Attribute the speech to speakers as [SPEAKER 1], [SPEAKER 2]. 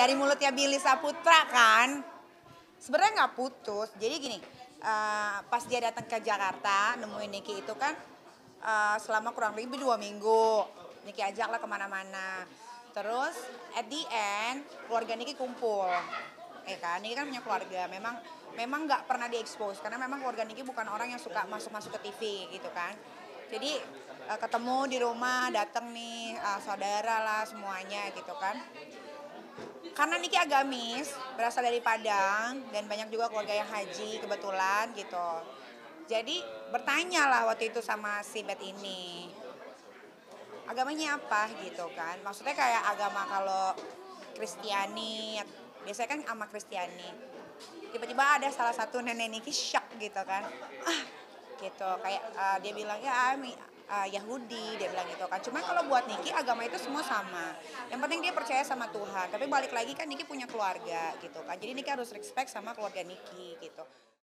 [SPEAKER 1] dari mulutnya Billy Saputra kan. Sebenarnya nggak putus. Jadi gini, pas dia datang ke Jakarta nemuin Niki itu kan selama kurang lebih 2 minggu. Niki ajaklah kemana-mana. Terus at the end keluarga Niki kumpul. Kan, Niki kan punya keluarga. Memang nggak pernah diekspos karena memang keluarga Niki bukan orang yang suka masuk-masuk ke TV gitu kan. Jadi ketemu di rumah, datang nih saudara lah semuanya gitu kan. Karena Niki agamis, berasal dari Padang dan banyak juga keluarga yang haji kebetulan gitu. Jadi bertanya lah waktu itu sama si Bet ini, agamanya apa gitu kan. Maksudnya kayak agama kalau Kristiani, biasanya kan sama Kristiani. Tiba-tiba ada salah satu nenek Niki shock gitu kan. Gitu kayak dia bilang ya Yahudi, dia bilang gitu kan. Cuma kalau buat Niki agama itu semua sama. Yang penting dia percaya sama Tuhan. Tapi balik lagi kan Niki punya keluarga gitu kan. Jadi Niki harus respect sama keluarga Niki gitu.